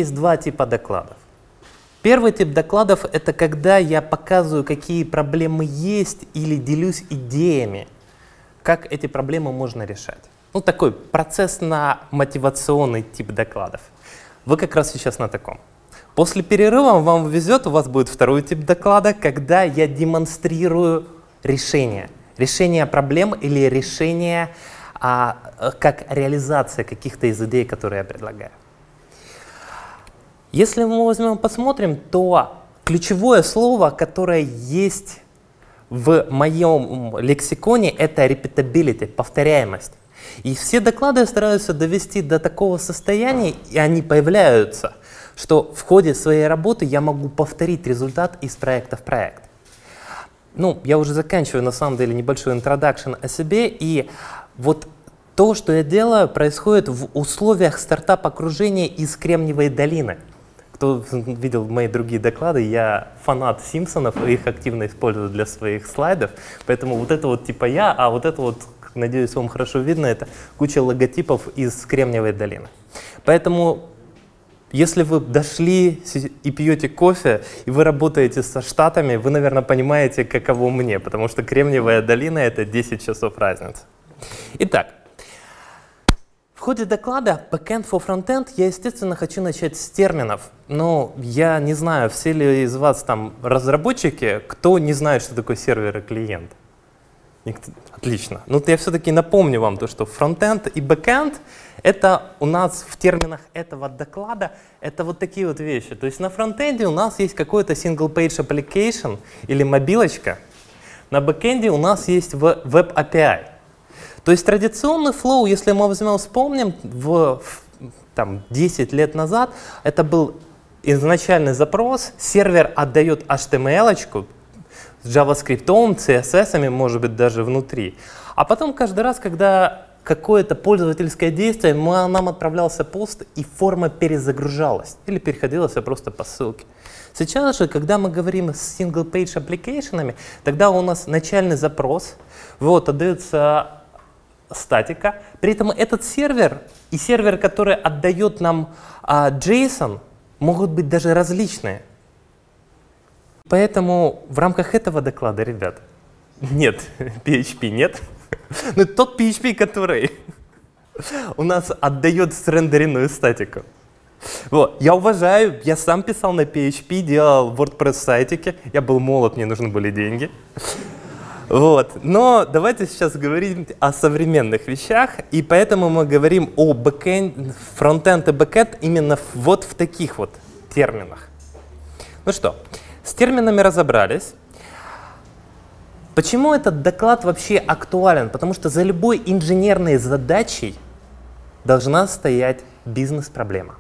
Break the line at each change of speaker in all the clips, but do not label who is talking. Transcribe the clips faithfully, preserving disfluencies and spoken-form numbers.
есть два типа докладов. Первый тип докладов — это когда я показываю, какие проблемы есть, или делюсь идеями, как эти проблемы можно решать. Ну, такой процессно-мотивационный тип докладов. Вы как раз сейчас на таком. После перерыва вам везет, у вас будет второй тип доклада, когда я демонстрирую решение. Решение проблем или решение, а, как реализация каких-то из идей, которые я предлагаю. Если мы возьмем, посмотрим, то ключевое слово, которое есть в моем лексиконе, это repeatability, повторяемость. И все доклады стараются довести до такого состояния, и они появляются, что в ходе своей работы я могу повторить результат из проекта в проект. Ну, я уже заканчиваю, на самом деле, небольшой интродакшн о себе, и вот то, что я делаю, происходит в условиях стартап-окружения из Кремниевой долины. Кто видел мои другие доклады, я фанат Симпсонов, их активно использую для своих слайдов, поэтому вот это вот типа я, а вот это вот, надеюсь, вам хорошо видно, это куча логотипов из Кремниевой долины. Поэтому, если вы дошли и пьете кофе, и вы работаете со Штатами, вы, наверное, понимаете, каково мне, потому что Кремниевая долина — это десять часов разницы. Итак, в ходе доклада Backend for Frontend я, естественно, хочу начать с терминов, но я не знаю, все ли из вас там разработчики, кто не знает, что такое сервер и клиент. Никто? Отлично. Ну, я все-таки напомню вам то, что фронтенд и бэкенд — это у нас в терминах этого доклада, это вот такие вот вещи. То есть на фронтенде у нас есть какой-то single-page application или мобилочка, на бэкенде у нас есть веб эй пи ай. То есть традиционный флоу, если мы возьмем, вспомним, в, в там, десять лет назад, это был изначальный запрос, сервер отдает эйч ти эм эль-очку, с JavaScript, си эс эс, может быть, даже внутри. А потом каждый раз, когда какое-то пользовательское действие, нам отправлялся пост, и форма перезагружалась или переходилась просто по ссылке. Сейчас же, когда мы говорим с single-page application, тогда у нас начальный запрос, вот, отдается статика, при этом этот сервер и сервер, который отдает нам а, JSON, могут быть даже различные. Поэтому в рамках этого доклада, ребят, нет, пи эйч пи нет, но тот пи эйч пи, который у нас отдает срендеренную статику. Вот. Я уважаю, я сам писал на пи эйч пи, делал WordPress сайтики, я был молод, мне нужны были деньги. Вот. Но давайте сейчас говорить о современных вещах, и поэтому мы говорим о бэкэнд, фронтенд и бэкэнд именно вот в таких вот терминах. Ну что, с терминами разобрались. Почему этот доклад вообще актуален? Потому что за любой инженерной задачей должна стоять бизнес-проблема.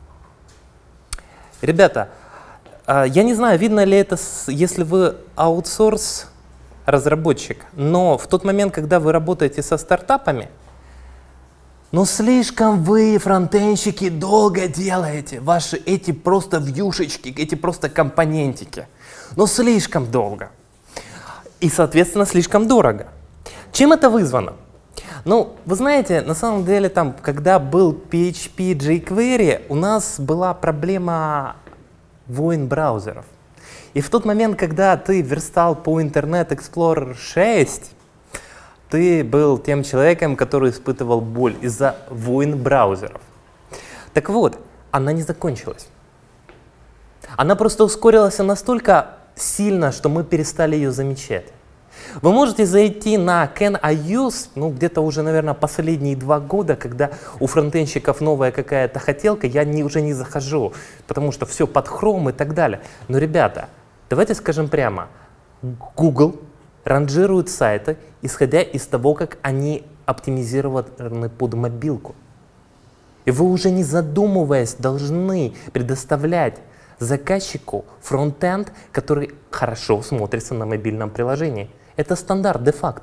Ребята, я не знаю, видно ли это, если вы аутсорс разработчик, но в тот момент, когда вы работаете со стартапами, но слишком вы, фронтенщики, долго делаете ваши эти просто вьюшечки, эти просто компонентики. Но слишком долго. И, соответственно, слишком дорого. Чем это вызвано? Ну, вы знаете, на самом деле, там, когда был пи эйч пи jQuery, у нас была проблема войн браузеров. И в тот момент, когда ты верстал по Internet Explorer шесть, ты был тем человеком, который испытывал боль из-за войн браузеров. Так вот, она не закончилась. Она просто ускорилась настолько сильно, что мы перестали ее замечать. Вы можете зайти на Can I Use, ну где-то уже, наверное, последние два года, когда у фронтенщиков новая какая-то хотелка, я не, уже не захожу, потому что все под Chrome и так далее. Но, ребята, давайте скажем прямо, Google ранжирует сайты, исходя из того, как они оптимизированы под мобилку. И вы уже не задумываясь должны предоставлять заказчику фронтенд, который хорошо смотрится на мобильном приложении. Это стандарт де-факто.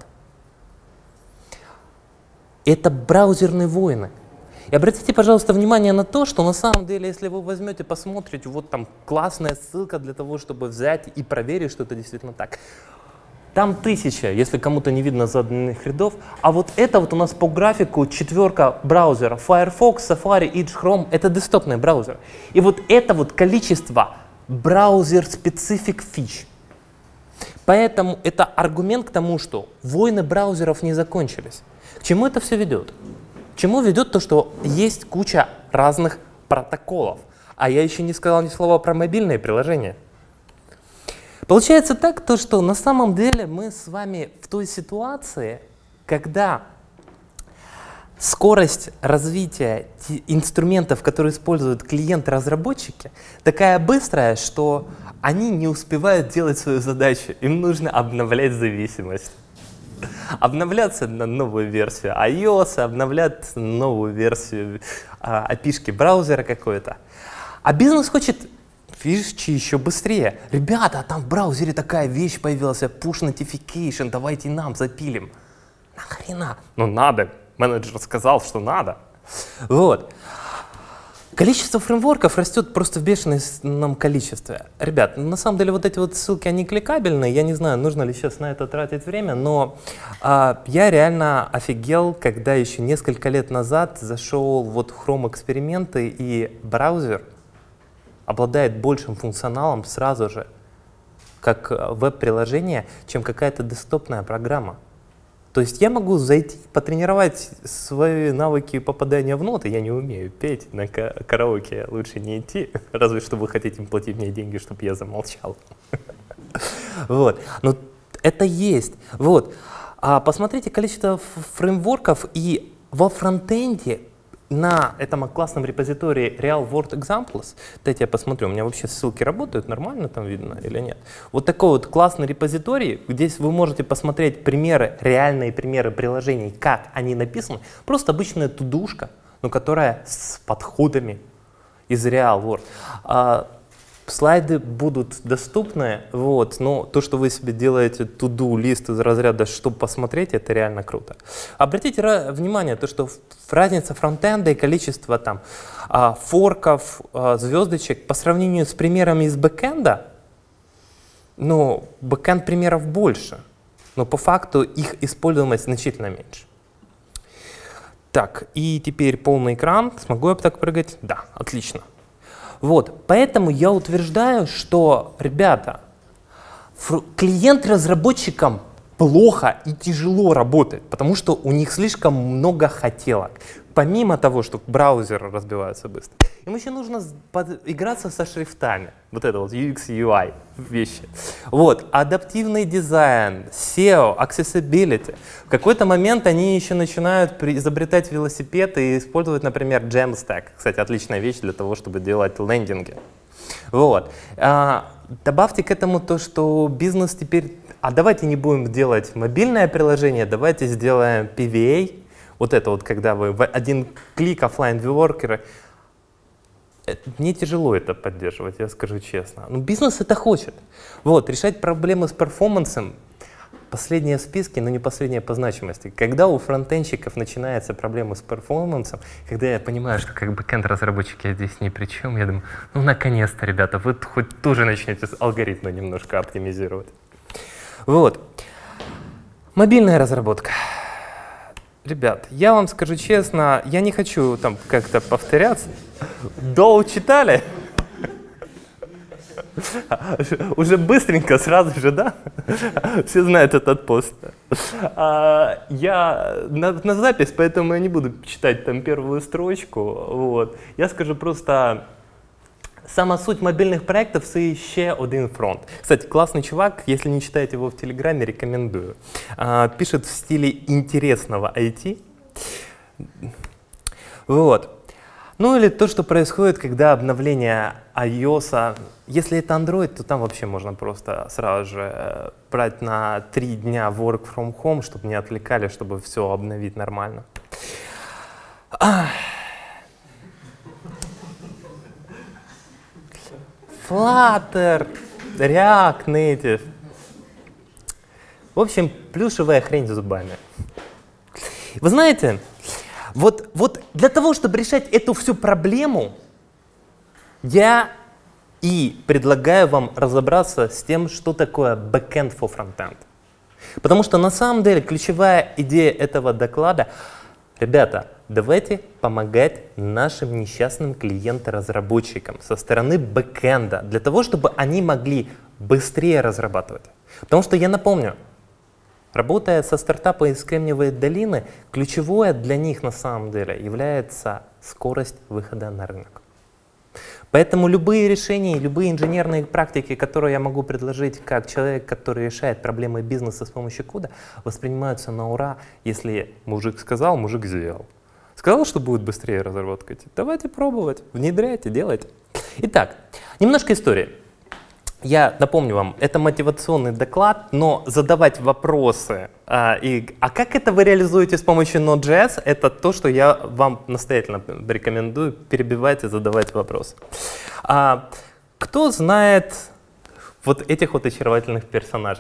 Это браузерные войны. И обратите, пожалуйста, внимание на то, что на самом деле, если вы возьмете, посмотрите, вот там классная ссылка для того, чтобы взять и проверить, что это действительно так. там тысяча, если кому-то не видно заданных рядов, а вот это вот у нас по графику четверка браузеров. Firefox, Safari, Edge, Chrome — это десктопные браузеры. И вот это вот количество браузер-специфик фич. Поэтому это аргумент к тому, что войны браузеров не закончились. К чему это все ведет? К чему ведет то, что есть куча разных протоколов? А я еще не сказал ни слова про мобильные приложения. Получается так, то, что на самом деле мы с вами в той ситуации, когда скорость развития инструментов, которые используют клиенты-разработчики, такая быстрая, что они не успевают делать свою задачу. Им нужно обновлять зависимость. Обновляться на новую версию iOS, обновлять новую версию а, эй пи ай-шки браузера какой-то. А бизнес хочет фишечки еще быстрее. Ребята, там в браузере такая вещь появилась, push notification, давайте нам запилим. Нахрена? Ну надо. Менеджер сказал, что надо. Вот. Количество фреймворков растет просто в бешеном количестве. Ребят, на самом деле вот эти вот ссылки, они кликабельные. Я не знаю, нужно ли сейчас на это тратить время, но а, я реально офигел, когда еще несколько лет назад зашел вот в Chrome эксперименты, и браузер обладает большим функционалом сразу же, как веб-приложение, чем какая-то десктопная программа. То есть я могу зайти, потренировать свои навыки попадания в ноты. Я не умею петь, на караоке лучше не идти, разве что вы хотите платить мне деньги, чтобы я замолчал. Вот. Но это есть. Вот. А посмотрите количество фреймворков, и во фронтенде на этом классном репозитории Real World Examples, дайте я посмотрю, у меня вообще ссылки работают, нормально там видно или нет. Вот такой вот классный репозиторий, где вы можете посмотреть примеры, реальные примеры приложений, как они написаны. Просто обычная тудушка, но которая с подходами из Real World. А, слайды будут доступны, вот, но то, что вы себе делаете to-do лист из разряда, чтобы посмотреть, это реально круто. Обратите внимание, то, что разница фронтенда и количество там а, форков, а, звездочек по сравнению с примерами из бэкенда, ну, бэкенд примеров больше, но по факту их используемость значительно меньше. Так, и теперь полный экран. Смогу я так прыгать? Да, отлично. Вот, поэтому я утверждаю, что, ребята, клиент разработчикам плохо и тяжело работает, потому что у них слишком много хотелок. Помимо того, что браузеры разбиваются быстро, им еще нужно играться со шрифтами. Вот это вот ю экс, ю ай вещи. Вот, адаптивный дизайн, сео, accessibility. В какой-то момент они еще начинают изобретать велосипед и использовать, например, Jamstack. Кстати, отличная вещь для того, чтобы делать лендинги. Вот. А, добавьте к этому то, что бизнес теперь... А давайте не будем делать мобильное приложение, давайте сделаем пи ви эй. Вот это вот, когда вы в один клик офлайн вьюворкеры. Мне тяжело это поддерживать, я скажу честно. Но бизнес это хочет. Вот, решать проблемы с перформансом. Последнее в списке, но не последнее по значимости. Когда у фронтенщиков начинаются проблемы с перформансом, когда я понимаю, что как бэкэнд-разработчики я здесь ни при чем, я думаю, ну наконец-то, ребята, вы хоть тоже начнете алгоритмы немножко оптимизировать. Вот. Мобильная разработка. Ребят, я вам скажу честно, я не хочу там как-то повторяться. Доу читали? Уже быстренько, сразу же, да? Все знают этот пост. А, я на, на запись, поэтому я не буду читать там первую строчку. Вот. Я скажу просто... Сама суть мобильных проектов — це еще один фронт. Кстати, классный чувак, если не читаете его в Телеграме, рекомендую. А, пишет в стиле интересного ай ти. Вот. Ну или то, что происходит, когда обновление iOS, если это Android, то там вообще можно просто сразу же брать на три дня work from home, чтобы не отвлекали, чтобы все обновить нормально. Flutter, React Native. В общем, плюшевая хрень с зубами. Вы знаете, вот, вот для того, чтобы решать эту всю проблему, я и предлагаю вам разобраться с тем, что такое backend for frontend. Потому что на самом деле ключевая идея этого доклада, ребята, давайте помогать нашим несчастным клиентам-разработчикам со стороны бэкэнда, для того, чтобы они могли быстрее разрабатывать. Потому что я напомню, работая со стартапом из Кремниевой долины, ключевое для них на самом деле является скорость выхода на рынок. Поэтому любые решения, любые инженерные практики, которые я могу предложить как человек, который решает проблемы бизнеса с помощью кода, воспринимаются на ура, если мужик сказал, мужик сделал. Сказал, что будет быстрее разработка. Давайте пробовать, внедряйте, делайте. Итак, немножко истории. Я напомню вам, это мотивационный доклад, но задавать вопросы, а, и, а как это вы реализуете с помощью Node.js, это то, что я вам настоятельно рекомендую, перебивайте, задавайте вопросы. А, кто знает вот этих вот очаровательных персонажей?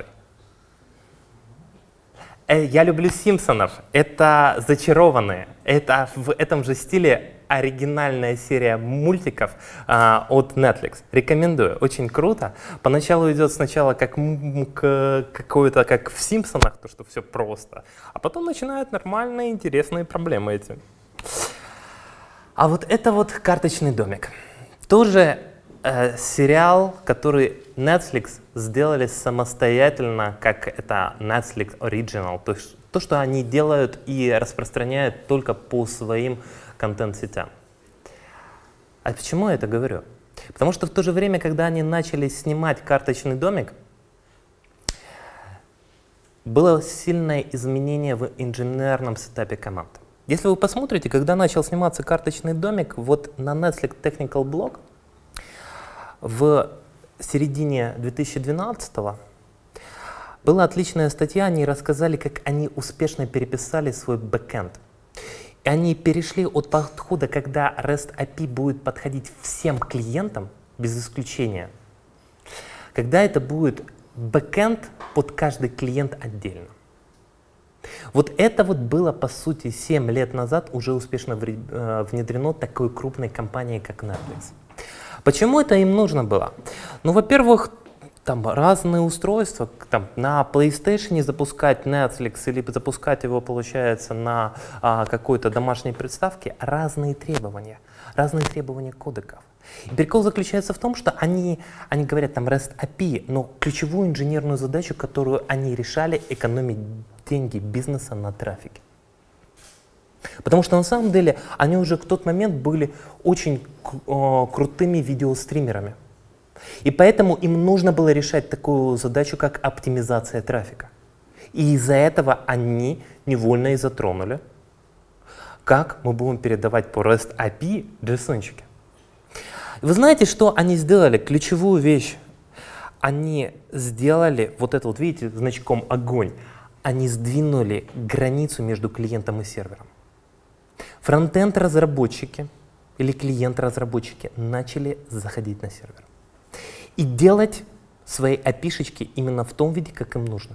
Э, я люблю Симпсонов, это зачарованные, это в этом же стиле оригинальная серия мультиков а, от Netflix. Рекомендую, очень круто. Поначалу идет сначала как какое-то, как в Симпсонах, то что все просто, а потом начинают нормальные, интересные проблемы эти. А вот это вот «Карточный домик». Тоже э, сериал, который Netflix сделали самостоятельно, как это Netflix Original, то есть то, что они делают и распространяют только по своим контент-сетям. А почему я это говорю? Потому что в то же время, когда они начали снимать «Карточный домик», было сильное изменение в инженерном сетапе команд. Если вы посмотрите, когда начал сниматься «Карточный домик», вот на Netflix Technical Blog в середине две тысячи двенадцатого была отличная статья, они рассказали, как они успешно переписали свой бэкэнд. И они перешли от подхода, когда REST эй пи ай будет подходить всем клиентам, без исключения, когда это будет бэкэнд под каждый клиент отдельно. Вот это вот было, по сути, семь лет назад уже успешно внедрено такой крупной компанией, как Netflix. Почему это им нужно было? Ну, во-первых, там разные устройства, там, на PlayStation запускать Netflix или запускать его, получается, на а, какой-то домашней приставке, разные требования, разные требования кодеков. И прикол заключается в том, что они, они говорят там REST эй пи ай, но ключевую инженерную задачу, которую они решали, экономить деньги бизнеса на трафике. Потому что на самом деле они уже в тот момент были очень э, крутыми видеостримерами. И поэтому им нужно было решать такую задачу, как оптимизация трафика. И из-за этого они невольно и затронули, как мы будем передавать по REST эй пи ай JSON-чики. Вы знаете, что они сделали? Ключевую вещь. Они сделали вот это вот, видите, значком огонь. Они сдвинули границу между клиентом и сервером. Фронтенд-разработчики или клиент-разработчики начали заходить на сервер и делать свои эй пи ай-шечки именно в том виде, как им нужно.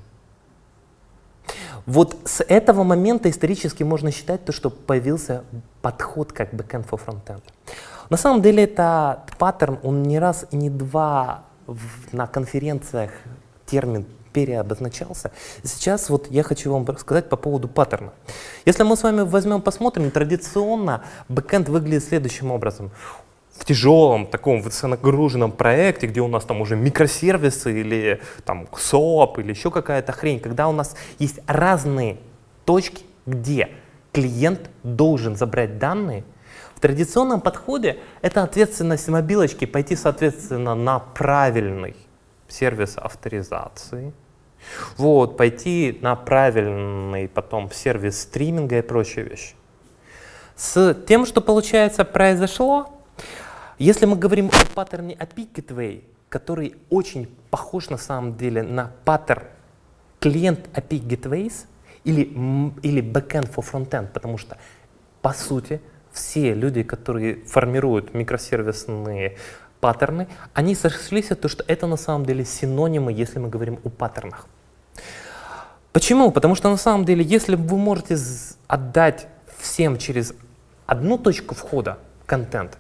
Вот с этого момента исторически можно считать, то, что появился подход как backend for frontend. На самом деле это паттерн, он не раз и не два в, на конференциях термин переобозначался. Сейчас вот я хочу вам рассказать по поводу паттерна. Если мы с вами возьмем, посмотрим, традиционно бэкэнд выглядит следующим образом. В тяжелом, таком высоконагруженном проекте, где у нас там уже микросервисы или там соп или еще какая-то хрень, когда у нас есть разные точки, где клиент должен забрать данные, в традиционном подходе это ответственность мобилочки пойти, соответственно, на правильный сервис авторизации, вот, пойти на правильный потом сервис стриминга и прочие вещи. С тем, что, получается, произошло, если мы говорим о паттерне эй пи ай Gateway, который очень похож на самом деле на паттерн клиент эй пи ай Gateways или, или Backend for Frontend, потому что, по сути, все люди, которые формируют микросервисные паттерны, они сошлись на то, что это на самом деле синонимы, если мы говорим о паттернах. Почему? Потому что на самом деле, если вы можете отдать всем через одну точку входа контент,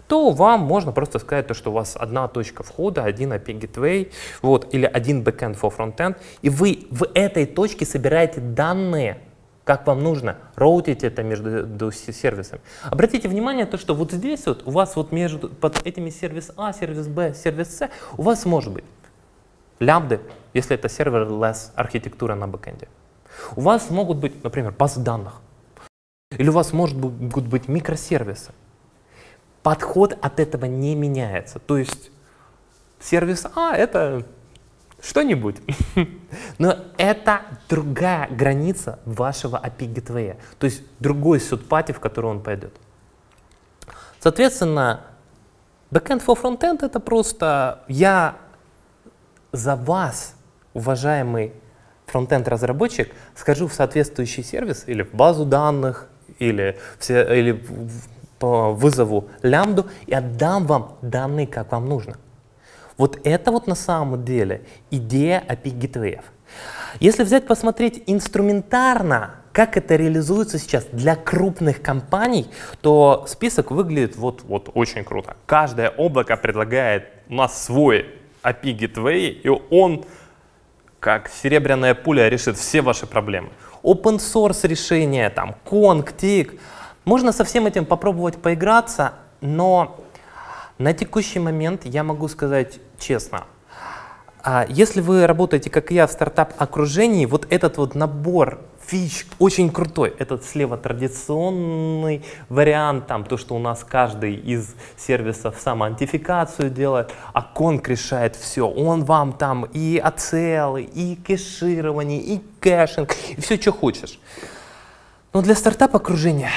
то вам можно просто сказать, то, что у вас одна точка входа, один эй пи ай Gateway, вот, или один backend for frontend, и вы в этой точке собираете данные, как вам нужно, роутите это между сервисами. Обратите внимание, то, что вот здесь вот у вас вот между под этими сервис А, сервис Б, сервис С, у вас может быть лямбды, если это serverless архитектура на бэкэнде. У вас могут быть, например, базы данных. Или у вас может быть, могут быть микросервисы. Подход от этого не меняется. То есть сервис А — это что-нибудь. Но это другая граница вашего эй пи ай Gateway. То есть другой third-party, в который он пойдет. Соответственно, backend for frontend — это просто я за вас, уважаемый фронтенд-разработчик, схожу в соответствующий сервис или в базу данных, или, все, или в, по вызову лямбду и отдам вам данные, как вам нужно. Вот это вот на самом деле идея эй пи ай Gateway. Если взять, посмотреть инструментарно, как это реализуется сейчас для крупных компаний, то список выглядит вот, вот очень круто. Каждое облако предлагает у нас свой эй пи ай Gateway, и он, как серебряная пуля, решит все ваши проблемы. Open source решения, там, Kong, Tig. Можно со всем этим попробовать поиграться, но на текущий момент я могу сказать честно, если вы работаете, как и я, в стартап-окружении, вот этот вот набор фич очень крутой. Этот слева традиционный вариант, там то, что у нас каждый из сервисов самоаутентификацию делает, а Kong решает все. Он вам там и эй си эл, и кэширование, и кэшинг, и все, что хочешь. Но для стартап-окружения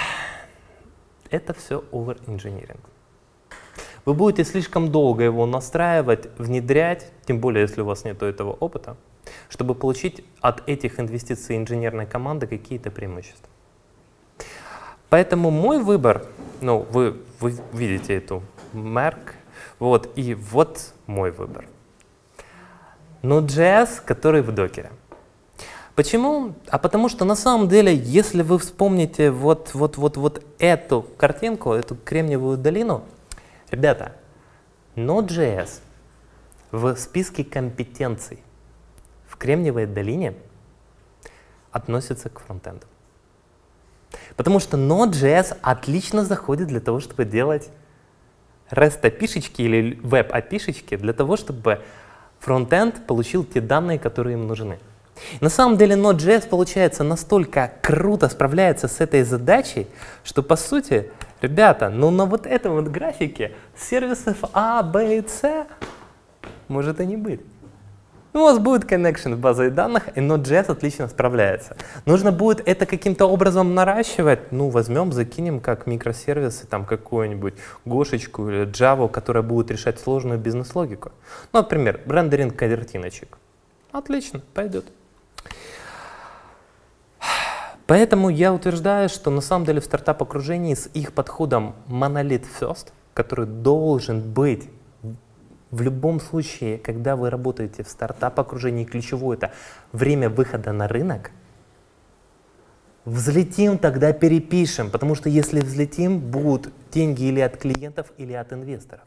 это все over-engineering. Вы будете слишком долго его настраивать, внедрять, тем более, если у вас нет этого опыта, чтобы получить от этих инвестиций инженерной команды какие-то преимущества. Поэтому мой выбор, ну, вы, вы видите эту мерк, вот, и вот мой выбор. Node.js, который в докере. Почему? А потому что на самом деле, если вы вспомните вот, вот, вот, вот эту картинку, эту Кремниевую долину, ребята, Node.js в списке компетенций в Кремниевой долине относится к фронтенду. Потому что Node.js отлично заходит для того, чтобы делать REST-апишечки или веб-апишечки, для того, чтобы фронтенд получил те данные, которые им нужны. На самом деле Node.js, получается, настолько круто справляется с этой задачей, что по сути, ребята, ну на вот этом вот графике сервисов А, Б и С может и не быть. У вас будет connection с базой данных, и Node.js отлично справляется. Нужно будет это каким-то образом наращивать, ну возьмем, закинем как микросервисы, там какую-нибудь Гошечку или Java, которая будет решать сложную бизнес-логику. Ну, например, рендеринг картиночек. Отлично, пойдет. Поэтому я утверждаю, что на самом деле в стартап-окружении с их подходом Monolith First, который должен быть в любом случае, когда вы работаете в стартап-окружении, ключевое — это время выхода на рынок, взлетим, тогда перепишем, потому что если взлетим, будут деньги или от клиентов, или от инвесторов.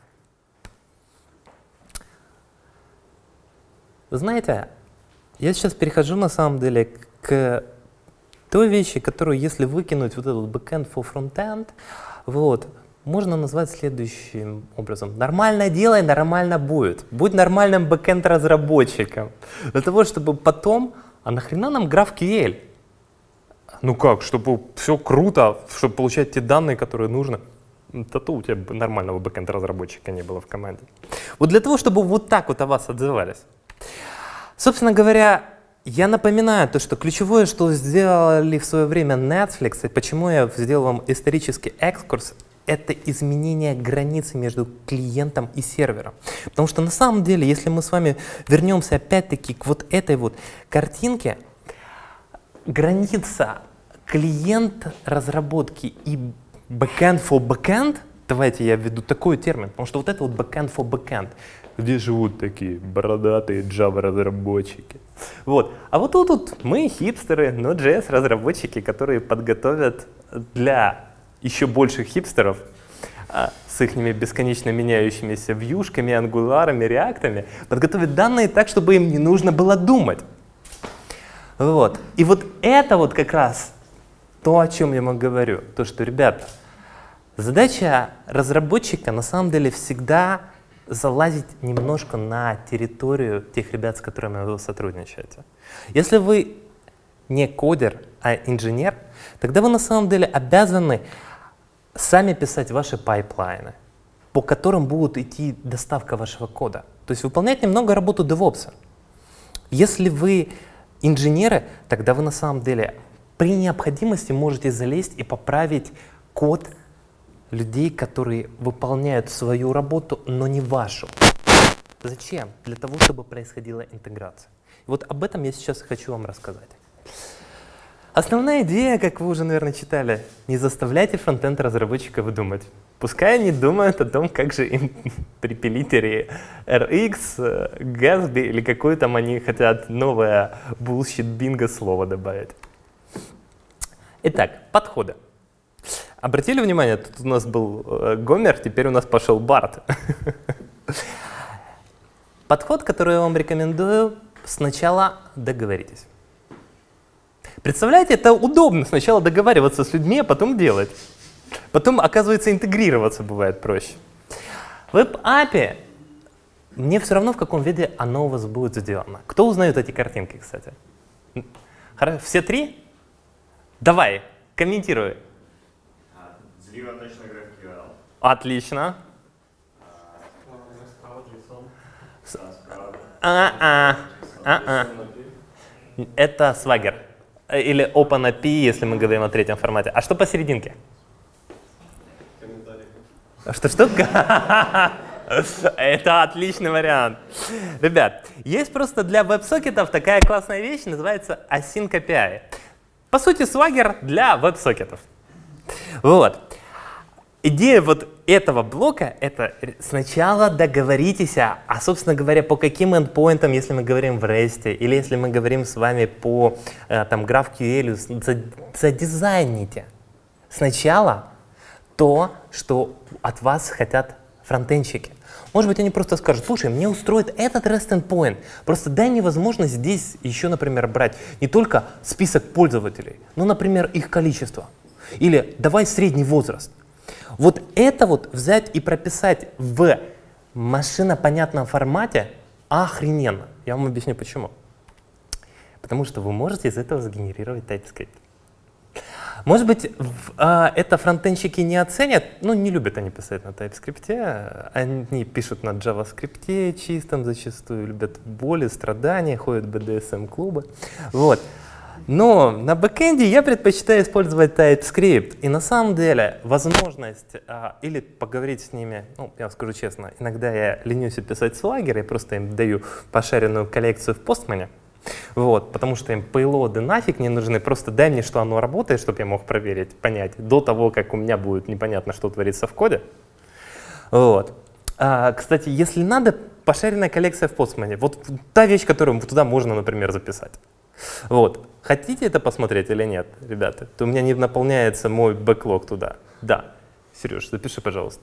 Вы знаете, я сейчас перехожу на самом деле к той вещи, которую, если выкинуть вот этот backend for frontend, вот, можно назвать следующим образом. Нормально делай, нормально будет. Будь нормальным бэкенд-разработчиком. Для того, чтобы потом, а нахрена нам GraphQL? Ну как, чтобы все круто, чтобы получать те данные, которые нужно. Да то у тебя нормального бэкенд-разработчика не было в команде. Вот для того, чтобы вот так вот о вас отзывались. Собственно говоря, я напоминаю то, что ключевое, что сделали в свое время Netflix, и почему я сделал вам исторический экскурс, это изменение границы между клиентом и сервером. Потому что на самом деле, если мы с вами вернемся опять-таки к вот этой вот картинке, граница клиент разработки и backend for backend, давайте я введу такой термин, потому что вот это вот backend for backend, где живут такие бородатые Java-разработчики. Вот. А вот тут вот мы хипстеры, Node.js-разработчики, которые подготовят для еще больших хипстеров а, с их бесконечно меняющимися вьюшками, ангуларами, реактами, подготовить данные так, чтобы им не нужно было думать. Вот. И вот это вот как раз то, о чем я вам говорю. То, что, ребята, задача разработчика на самом деле всегда залазить немножко на территорию тех ребят, с которыми вы сотрудничаете. Если вы не кодер, а инженер, тогда вы на самом деле обязаны сами писать ваши пайплайны, по которым будет идти доставка вашего кода. То есть выполнять немного работу девопса. Если вы инженеры, тогда вы на самом деле при необходимости можете залезть и поправить код людей, которые выполняют свою работу, но не вашу. Зачем? Для того, чтобы происходила интеграция. И вот об этом я сейчас хочу вам рассказать. Основная идея, как вы уже, наверное, читали, не заставляйте фронтенд разработчиков думать. Пускай они думают о том, как же им припилить эр икс, Gatsby или какое там они хотят новое bullshit-бинго слово добавить. Итак, подходы. Обратили внимание, тут у нас был э, Гомер, теперь у нас пошел Барт. Подход, который я вам рекомендую, сначала договоритесь. Представляете, это удобно сначала договариваться с людьми, а потом делать. Потом, оказывается, интегрироваться бывает проще. В веб-эй пи ай мне все равно, в каком виде оно у вас будет сделано. Кто узнает эти картинки, кстати? Хорошо. Все три? Давай, комментируй.
Злива точно GraphQL.
Отлично. А-а. А-а. Это Swagger. Или OpenAPI, если мы говорим о третьем формате. А что посерединке?
Комментарий.
Что-что? Это отличный вариант. Ребят, есть просто для веб-сокетов такая классная вещь, называется Async эй пи ай. По сути, Swagger для веб-сокетов. Вот. Идея вот этого блока — это сначала договоритесь, а, а, собственно говоря, по каким эндпоинтам, если мы говорим в REST, или если мы говорим с вами по э, там, GraphQL, задизайните сначала то, что от вас хотят фронтенщики. Может быть, они просто скажут: слушай, мне устроит этот REST endpoint, просто дай мне возможность здесь еще, например, брать не только список пользователей, но, например, их количество. Или давай средний возраст. Вот это вот взять и прописать в машинопонятном формате охрененно. Я вам объясню почему. Потому что вы можете из этого сгенерировать TypeScript. Может быть, в, а, это фронтенщики не оценят, ну не любят они писать на TypeScript, они пишут на JavaScript чистом зачастую, любят боли, страдания, ходят в би ди эс эм-клубы. Вот. Но на бэкэнде я предпочитаю использовать TypeScript. И на самом деле возможность а, или поговорить с ними, ну, я вам скажу честно, иногда я ленюсь писать Swagger, я просто им даю пошаренную коллекцию в Postman. Вот, потому что им пейлоды нафиг не нужны, просто дай мне, что оно работает, чтобы я мог проверить, понять, до того, как у меня будет непонятно, что творится в коде. Вот. А, кстати, если надо, пошаренная коллекция в Postman. Вот та вещь, которую туда можно, например, записать. Вот. Хотите это посмотреть или нет, ребята? То у меня не наполняется мой бэклог туда. Да. Сереж, запиши, пожалуйста.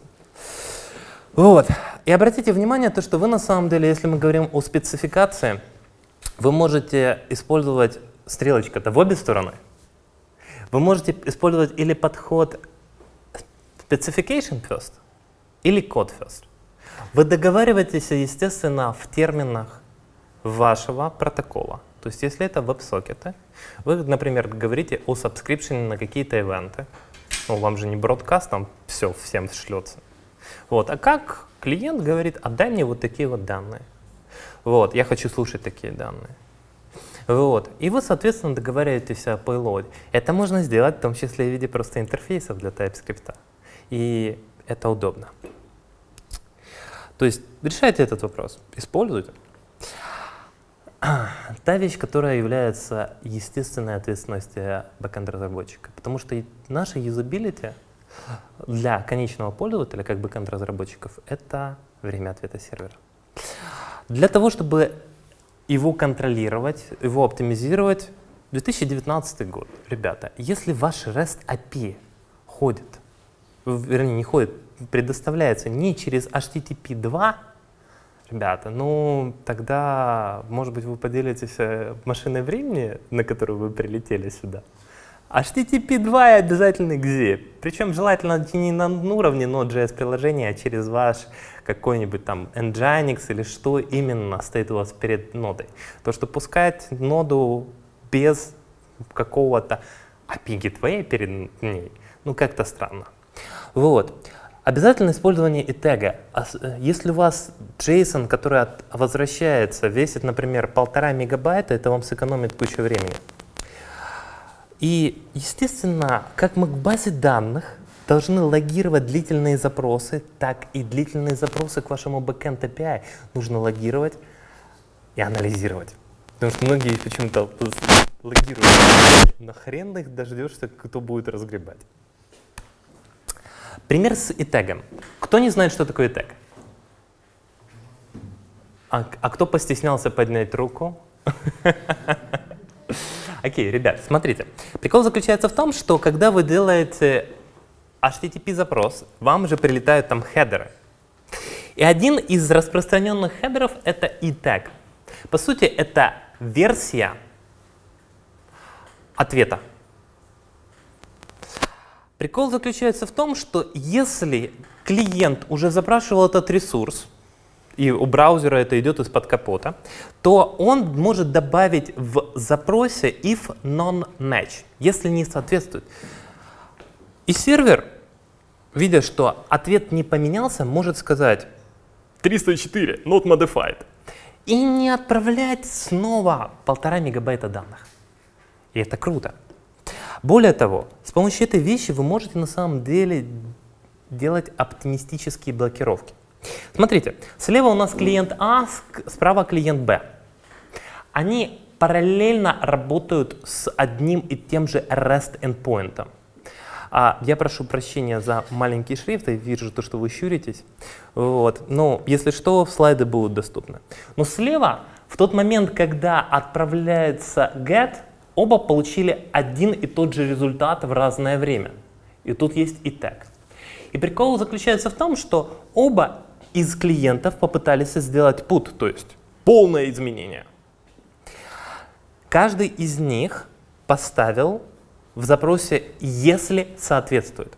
Вот. И обратите внимание, то, что вы на самом деле, если мы говорим о спецификации, вы можете использовать стрелочка-то в обе стороны. Вы можете использовать или подход specification first, или code first. Вы договариваетесь, естественно, в терминах вашего протокола. То есть, если это веб-сокеты, вы, например, говорите о subscription на какие-то ивенты. Ну, вам же не бродкаст, там все всем шлется. Вот. А как клиент говорит: отдай мне вот такие вот данные. Вот. Я хочу слушать такие данные. Вот. И вы, соответственно, договариваетесь о payload. Это можно сделать в том числе в виде просто интерфейсов для TypeScript. И это удобно. То есть решайте этот вопрос, используйте. Та вещь, которая является естественной ответственностью бэкэнд-разработчика. Потому что наша юзабилити для конечного пользователя, как бэкэнд-разработчиков, это время ответа сервера. Для того, чтобы его контролировать, его оптимизировать, две тысячи девятнадцатый год. Ребята, если ваш REST эй пи ай ходит, вернее, не ходит, предоставляется не через эйч ти ти пи два, ребята, ну тогда, может быть, вы поделитесь машиной времени, на которую вы прилетели сюда. эйч ти ти пи два и обязательно экзе. Причем желательно не на уровне Node.js приложения, а через ваш какой-нибудь там Nginx или что именно стоит у вас перед нодой. То, что пускать ноду без какого-то эй пи ай Gateway перед ней, ну как-то странно. Вот. Обязательно использование и тега. Если у вас JSON, который от, возвращается, весит, например, полтора мегабайта, это вам сэкономит кучу времени. И, естественно, как мы к базе данных должны логировать длительные запросы, так и длительные запросы к вашему backend эй пи ай нужно логировать и анализировать. Потому что многие почему-то логируют. Но хрен их дождешься, кто будет разгребать. Пример с и-тегом. Кто не знает, что такое и-тег? А, а кто постеснялся поднять руку? Окей, ребят, смотрите. Прикол заключается в том, что когда вы делаете эйч ти ти пи запрос, вам же прилетают там хедеры. И один из распространенных хедеров — это и-тег. По сути, это версия ответа. Прикол заключается в том, что если клиент уже запрашивал этот ресурс, и у браузера это идет из-под капота, то он может добавить в запросе if non-match, если не соответствует. И сервер, видя, что ответ не поменялся, может сказать триста четыре, not modified, и не отправлять снова полтора мегабайта данных. И это круто. Более того, с помощью этой вещи вы можете на самом деле делать оптимистические блокировки. Смотрите, слева у нас клиент А, справа клиент Б. Они параллельно работают с одним и тем же REST endpoint. А, я прошу прощения за маленький шрифт, я вижу, то, что вы щуритесь. Вот. Но если что, слайды будут доступны. Но слева, в тот момент, когда отправляется get, оба получили один и тот же результат в разное время. И тут есть и тег. И прикол заключается в том, что оба из клиентов попытались сделать put, то есть полное изменение. Каждый из них поставил в запросе «если соответствует».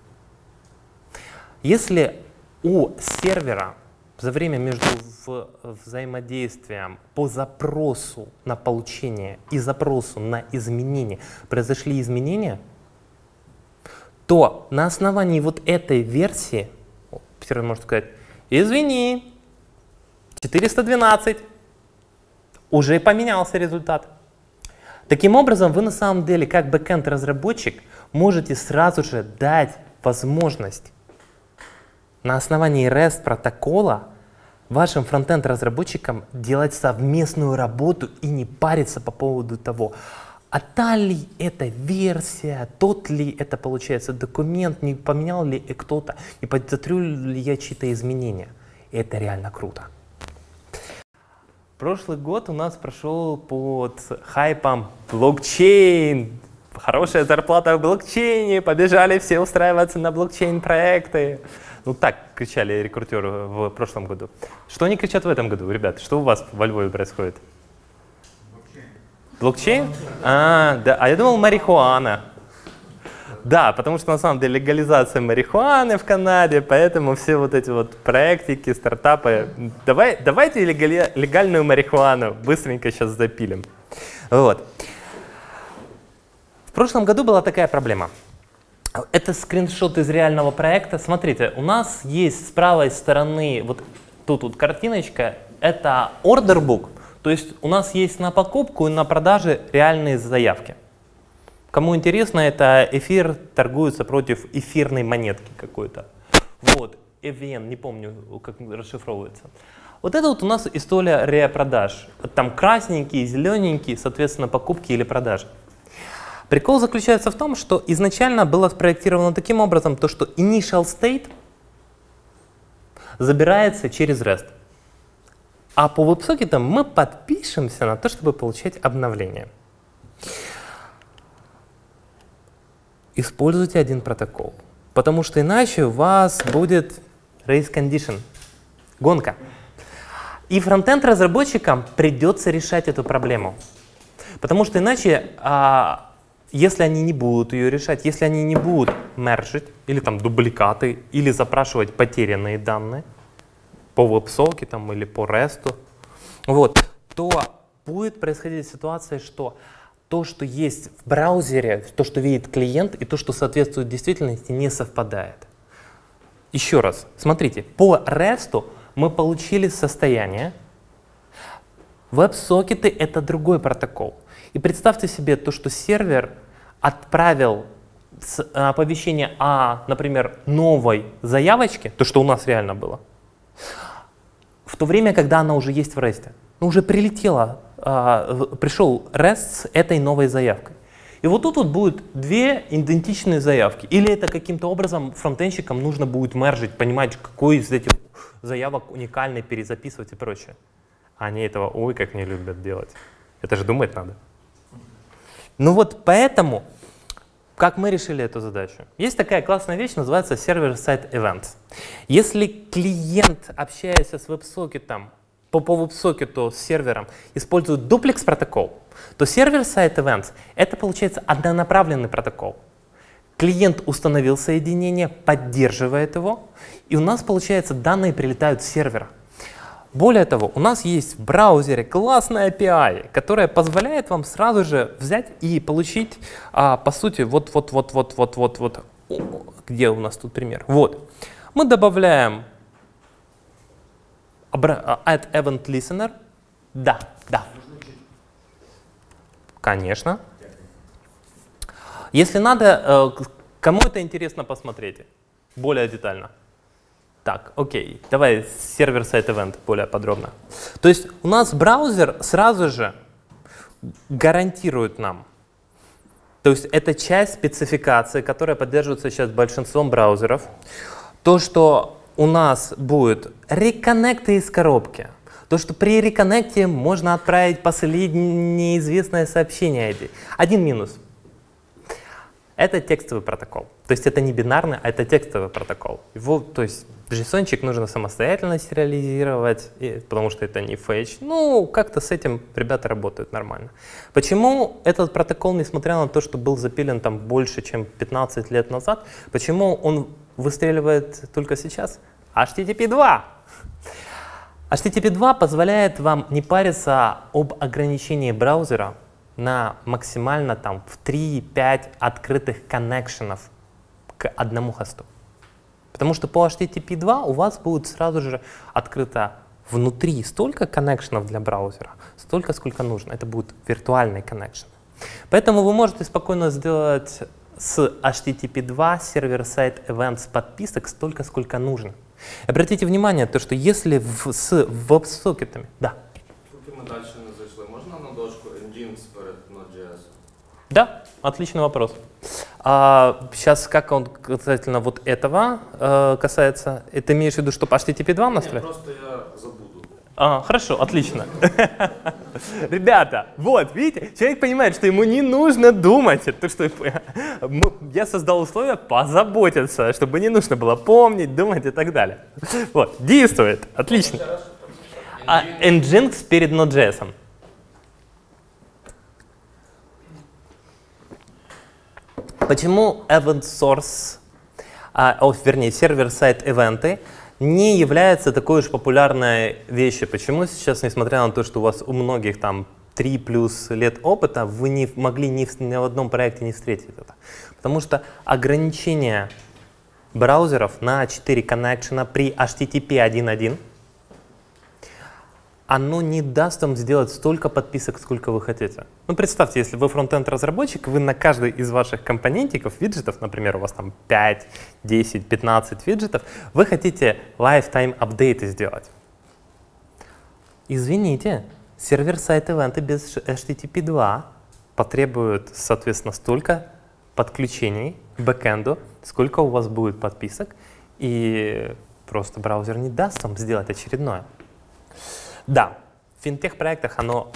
Если у сервера за время между взаимодействием по запросу на получение и запросу на изменение произошли изменения, то на основании вот этой версии сервер может сказать: извини, четыреста двенадцать, уже поменялся результат. Таким образом, вы на самом деле, как бэкэнд-разработчик, можете сразу же дать возможность на основании REST протокола вашим фронтенд-разработчикам делать совместную работу и не париться по поводу того, а та ли это версия, тот ли это получается документ, не поменял ли кто-то, не подсмотрю ли я чьи-то изменения. И это реально круто. Прошлый год у нас прошел под хайпом блокчейн. Хорошая зарплата в блокчейне, побежали все устраиваться на блокчейн-проекты. Ну так кричали рекрутеры в прошлом году. Что они кричат в этом году, ребят? Что у вас во Львове происходит? Блокчейн? А, да. А я думал, марихуана. Да, потому что на самом деле легализация марихуаны в Канаде, поэтому все вот эти вот проектики, стартапы. Давай, давайте легали, легальную марихуану быстренько сейчас запилим. Вот. В прошлом году была такая проблема. Это скриншот из реального проекта. Смотрите, у нас есть с правой стороны вот тут вот картиночка. Это order book. То есть у нас есть на покупку и на продаже реальные заявки. Кому интересно, это эфир торгуется против эфирной монетки какой-то. Вот, и ви эн, не помню, как расшифровывается. Вот это вот у нас история репродаж. Там красненькие, зелененькие, соответственно, покупки или продажи. Прикол заключается в том, что изначально было спроектировано таким образом, то, что initial state забирается через REST. А по веб-сокетам мы подпишемся на то, чтобы получать обновления. Используйте один протокол, потому что иначе у вас будет race condition, гонка. И фронтенд-разработчикам придется решать эту проблему. Потому что иначе, а, если они не будут ее решать, если они не будут мержить, или там дубликаты, или запрашивать потерянные данные по веб-сокетам или по ресту, вот, то будет происходить ситуация, что то, что есть в браузере, то, что видит клиент, и то, что соответствует действительности, не совпадает. Еще раз, смотрите, по ресту мы получили состояние. Веб-сокеты — это другой протокол. И представьте себе то, что сервер отправил оповещение о, например, новой заявочке, то, что у нас реально было, в то время, когда она уже есть в ресте. Ну, уже прилетела, э, пришел REST с этой новой заявкой. И вот тут вот будут две идентичные заявки. Или это каким-то образом фронтенщикам нужно будет мержить, понимать, какой из этих заявок уникальный, перезаписывать и прочее. А они этого, ой, как не любят делать. Это же думать надо. Ну вот поэтому, как мы решили эту задачу? Есть такая классная вещь, называется Server-Side Events. Если клиент, общаясь с веб-сокетом, по, по веб-сокету с сервером, использует дуплекс протокол, то Server-Side Events — это получается однонаправленный протокол. Клиент установил соединение, поддерживает его, и у нас, получается, данные прилетают с сервера. Более того, у нас есть в браузере классная эй пи ай, которая позволяет вам сразу же взять и получить, а, по сути, вот-вот-вот-вот-вот-вот-вот, где у нас тут пример? Вот. Мы добавляем add event listener. Да, да. Конечно. Если надо, кому это интересно, посмотрите более детально. Так, окей, давай сервер-сайт event более подробно. То есть у нас браузер сразу же гарантирует нам, то есть это часть спецификации, которая поддерживается сейчас большинством браузеров, то, что у нас будет реконнекты из коробки, то, что при реконнекте можно отправить последнее неизвестное сообщение. Один минус. Это текстовый протокол. То есть это не бинарный, а это текстовый протокол. Его, то есть JSON-чик нужно самостоятельно сериализировать, и, потому что это не фетч. Ну, как-то с этим ребята работают нормально. Почему этот протокол, несмотря на то, что был запилен там больше, чем пятнадцать лет назад, почему он выстреливает только сейчас? эйч ти ти пи два. эйч ти ти пи два позволяет вам не париться об ограничении браузера на максимально там в три-пять открытых коннекшенов к одному хосту. Потому что по эйч ти ти пи два у вас будет сразу же открыто внутри столько коннекшенов для браузера, столько, сколько нужно. Это будут виртуальные коннекшены. Поэтому вы можете спокойно сделать с эйч ти ти пи два сервер-сайт events подписок столько, сколько нужно. Обратите внимание, то, что если в, с веб-сокетами... Да.
Поки ми далі не зайшли, можна на дошку engines перед Node.js?
Да, отличный вопрос. А, сейчас, как он касательно вот этого э, касается, ты имеешь в виду, чтобы эйч ти ти пи два настроить?
Нет, просто я забуду.
А, хорошо, отлично. Ребята, вот, видите, человек понимает, что ему не нужно думать. То, что я создал условия позаботиться, чтобы не нужно было помнить, думать и так далее. Вот, действует, отлично. А Nginx перед Node.js. Почему event source, а, о, вернее, сервер-сайт ивенты не является такой уж популярной вещью? Почему сейчас, несмотря на то, что у вас у многих там три плюс лет опыта, вы не могли ни в, ни в одном проекте не встретить это? Потому что ограничение браузеров на четыре коннекшена при эйч ти ти пи один точка один, оно не даст вам сделать столько подписок, сколько вы хотите. Ну, представьте, если вы фронтенд-разработчик, вы на каждый из ваших компонентиков, виджетов, например, у вас там пять, десять, пятнадцать виджетов, вы хотите lifetime апдейты сделать. Извините, сервер-сайт ивенты без эйч ти ти пи два потребуют, соответственно, столько подключений к бэкэнду, сколько у вас будет подписок, и просто браузер не даст вам сделать очередное. Да, в финтех-проектах оно...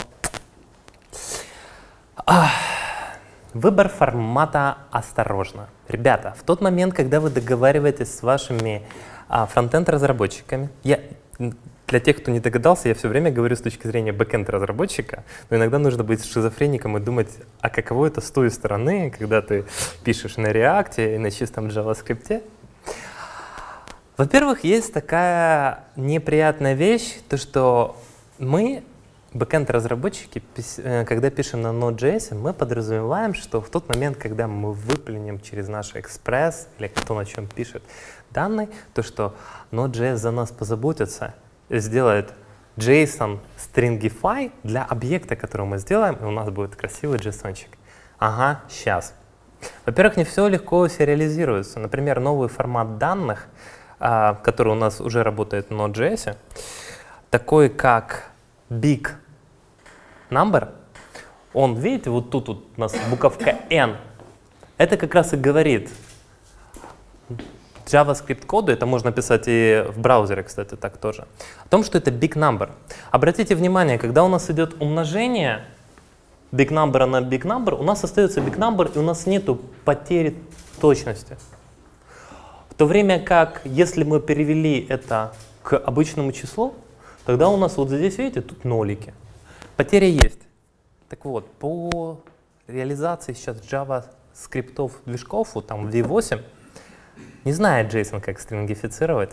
Ах, выбор формата осторожно. Ребята, в тот момент, когда вы договариваетесь с вашими а, фронтенд-разработчиками. Я, для тех, кто не догадался, я все время говорю с точки зрения бэкенд-разработчика, но иногда нужно быть шизофреником и думать, а каково это с той стороны, когда ты пишешь на React и на чистом JavaScript. Во-первых, есть такая неприятная вещь, то что мы, бэкенд-разработчики, когда пишем на Node.js, мы подразумеваем, что в тот момент, когда мы выплюнем через наш экспресс, или кто на чем пишет данные, то что Node.js за нас позаботится, сделает JSON stringify для объекта, который мы сделаем, и у нас будет красивый JSON-чик. Ага, сейчас. Во-первых, не все легко сериализируется. Например, новый формат данных, который у нас уже работает в Node.js, такой как big number, он, видите, вот тут вот у нас буковка N, это как раз и говорит JavaScript коду, это можно писать и в браузере, кстати, так тоже, о том, что это big number. Обратите внимание, когда у нас идет умножение big number на big number, у нас остается big number, и у нас нету потери точности. В то время как, если мы перевели это к обычному числу, тогда у нас вот здесь, видите, тут нолики. Потеря есть. Так вот, по реализации сейчас JavaScript движков, вот там ви восемь, не знает JSON, как стрингифицировать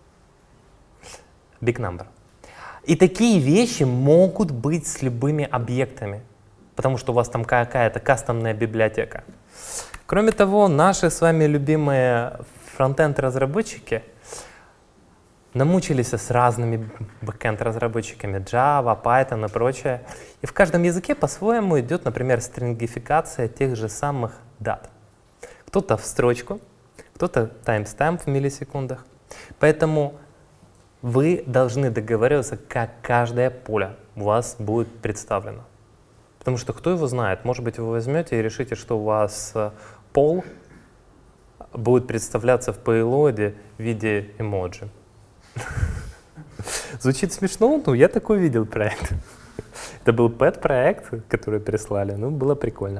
big number. И такие вещи могут быть с любыми объектами, потому что у вас там какая-то кастомная библиотека. Кроме того, наши с вами любимые фронтенд-разработчики намучились с разными бэкенд-разработчиками Java, Python и прочее. И в каждом языке по-своему идет, например, стрингификация тех же самых дат. Кто-то в строчку, кто-то timestamp в миллисекундах. Поэтому вы должны договариваться, как каждое поле у вас будет представлено. Потому что кто его знает, может быть, вы возьмете и решите, что у вас пол будет представляться в payload в виде эмоджи. Звучит смешно, но я такой видел проект. Это был пэт-проект, который прислали, ну, было прикольно.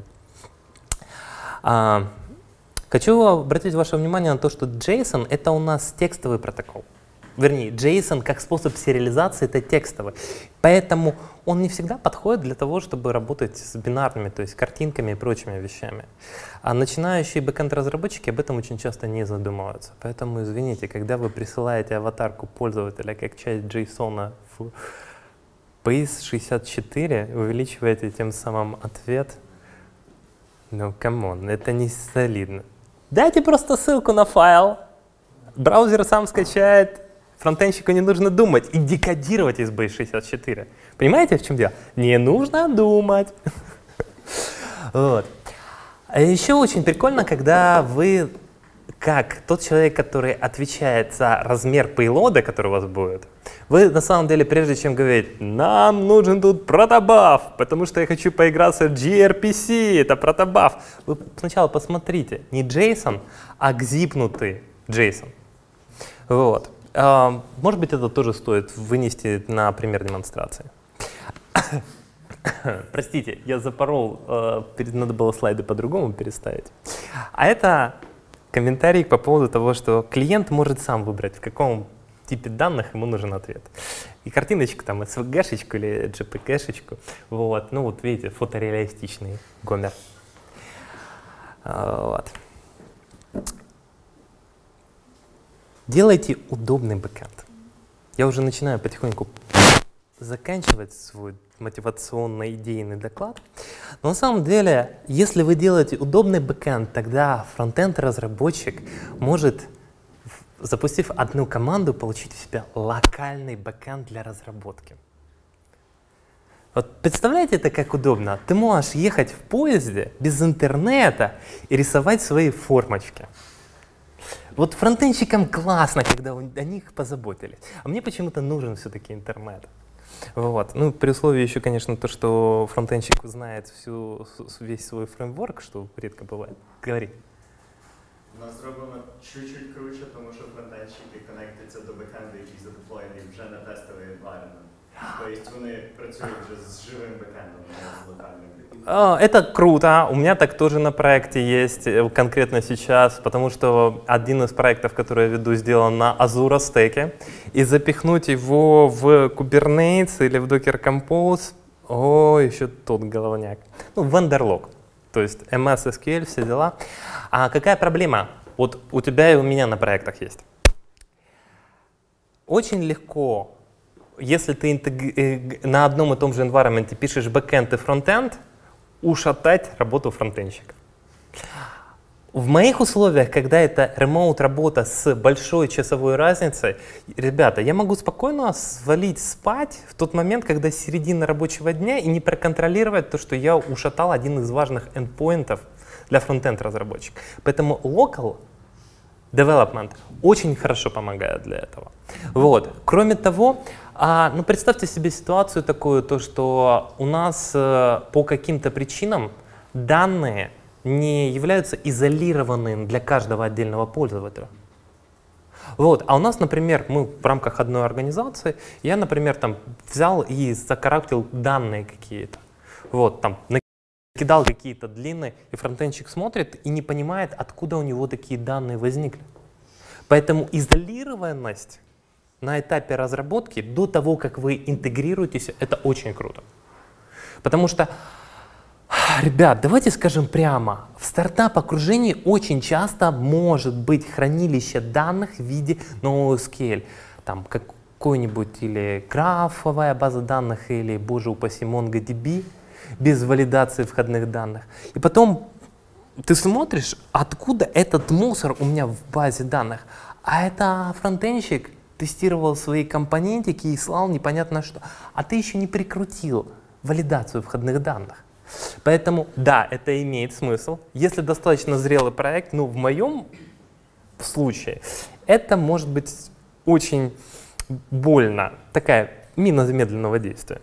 А, хочу обратить ваше внимание на то, что JSON — это у нас текстовый протокол. Вернее, JSON как способ сериализации — это текстовый. Поэтому он не всегда подходит для того, чтобы работать с бинарными, то есть картинками и прочими вещами. А начинающие бэкэнд-разработчики об этом очень часто не задумываются. Поэтому, извините, когда вы присылаете аватарку пользователя как часть JSON в пи ай эс шестьдесят четыре, увеличиваете тем самым ответ, ну, камон, это не солидно. Дайте просто ссылку на файл, браузер сам скачает, фронтенщику не нужно думать и декодировать из бей шестьдесят четыре. Понимаете, в чем дело? Не нужно думать. Вот. А еще очень прикольно, когда вы, как тот человек, который отвечает за размер пейлода, который у вас будет, вы на самом деле, прежде чем говорить, нам нужен тут протобаф, потому что я хочу поиграться в джи ар пи си, это протобаф, вы сначала посмотрите, не JSON, а гзипнутый JSON. Вот. Может быть, это тоже стоит вынести на пример демонстрации. Простите, я запорол, надо было слайды по-другому переставить. А это комментарий по поводу того, что клиент может сам выбрать, в каком типе данных ему нужен ответ. И картиночку, там, эс ви джи-шечку или джей пи джи-шечку. Вот. Ну вот видите, фотореалистичный гомер. Вот. Делайте удобный бэкэнд. Я уже начинаю потихоньку заканчивать свой мотивационно-идейный доклад. Но на самом деле, если вы делаете удобный бэкэнд, тогда фронтенд-разработчик может, запустив одну команду, получить в себя локальный бэкэнд для разработки. Вот представляете это как удобно? Ты можешь ехать в поезде без интернета и рисовать свои формочки. Вот фронтенщикам классно, когда о них позаботились. А мне почему-то нужен все-таки интернет. Вот. Ну, при условии еще, конечно, то, что фронтенщик знает всю, весь свой фреймворк, что редко бывает. Говори.
У нас зроблено чуть-чуть круче, тому що фронтенщики коннектяться до бекенду, який задеплоєний вже на тестовий environment. Тобто вони працюють вже з живим бекендом, не з локальним.
Это круто, у меня так тоже на проекте есть конкретно сейчас, потому что один из проектов, который я веду, сделан на Azure стеке, и запихнуть его в Kubernetes или в Docker Compose, о, еще тот головняк. Ну, Vendor-log, то есть эм эс эс кью эль, все дела. А какая проблема? Вот у тебя и у меня на проектах есть. Очень легко, если ты на одном и том же environment пишешь бэкэнд и фронтенд, ушатать работу фронтенщика. В моих условиях, когда это ремоут работа с большой часовой разницей, ребята, я могу спокойно свалить спать в тот момент, когда середина рабочего дня, и не проконтролировать то, что я ушатал один из важных эндпоинтов для фронтенд разработчика. Поэтому local development очень хорошо помогает для этого. Вот. Кроме того, а, ну, представьте себе ситуацию такую, то, что у нас э, по каким-то причинам данные не являются изолированными для каждого отдельного пользователя. Вот. А у нас, например, мы в рамках одной организации, я, например, там взял и закарактил данные какие-то. Вот, там, накидал какие-то длинные, и фронтенщик смотрит и не понимает, откуда у него такие данные возникли. Поэтому изолированность на этапе разработки, до того, как вы интегрируетесь, это очень круто. Потому что, ребят, давайте скажем прямо, в стартап-окружении очень часто может быть хранилище данных в виде NoSQL. Там какой-нибудь или графовая база данных, или, боже упаси, MongoDB, без валидации входных данных. И потом ты смотришь, откуда этот мусор у меня в базе данных. А это фронтенщик тестировал свои компонентики и слал непонятно что. А ты еще не прикрутил валидацию входных данных. Поэтому да, это имеет смысл. Если достаточно зрелый проект, ну в моем случае, это может быть очень больно. Такая мина замедленного действия.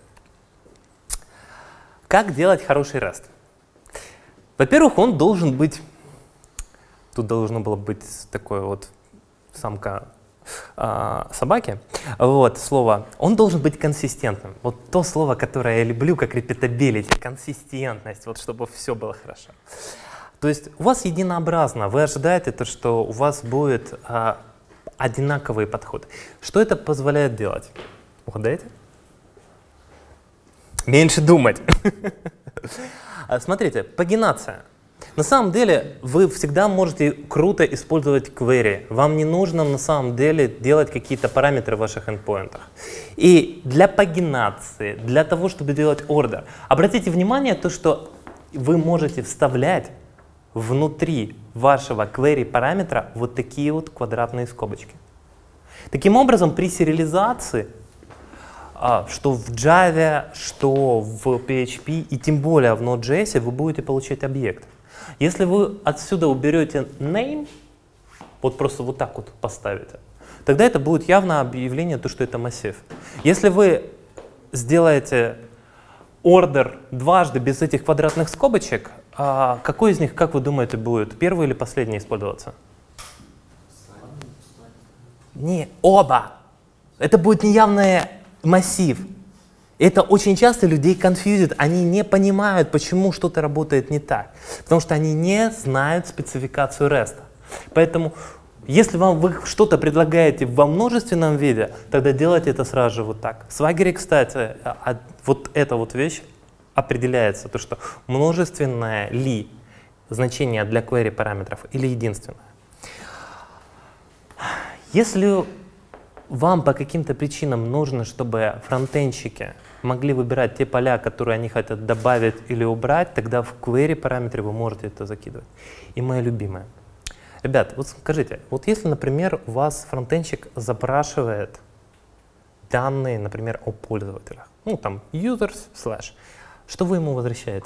Как делать хороший REST? Во-первых, он должен быть, тут должно было быть такое вот самка э, собаки, вот слово, он должен быть консистентным. Вот то слово, которое я люблю, как repeatability, консистентность, вот чтобы все было хорошо. То есть у вас единообразно, вы ожидаете то, что у вас будет э, одинаковый подход. Что это позволяет делать? Угадайте? Меньше думать. Смотрите, пагинация. На самом деле вы всегда можете круто использовать query. Вам не нужно на самом деле делать какие-то параметры в ваших эндпоинтах. И для пагинации, для того, чтобы делать ордер, обратите внимание то, что вы можете вставлять внутри вашего query параметра вот такие вот квадратные скобочки. Таким образом, при сериализации, что в Java, что в пи эйч пи и тем более в Node.js вы будете получать объект. Если вы отсюда уберете name, вот просто вот так вот поставите, тогда это будет явно объявление, то, что это массив. Если вы сделаете order дважды без этих квадратных скобочек, какой из них, как вы думаете, будет первый или последний использоваться? Не, оба. Это будет неявное массив. Это очень часто людей конфьюзит, они не понимают, почему что-то работает не так, потому что они не знают спецификацию REST. Поэтому, если вам вы что-то предлагаете во множественном виде, тогда делайте это сразу же вот так. В Swagger, кстати, вот эта вот вещь определяется, то что множественное ли значение для query параметров или единственное. Если вам по каким-то причинам нужно, чтобы фронтенщики могли выбирать те поля, которые они хотят добавить или убрать, тогда в query параметры вы можете это закидывать. И мое любимое. Ребят, вот скажите, вот если, например, у вас фронтенщик запрашивает данные, например, о пользователях, ну там users slash, что вы ему возвращаете?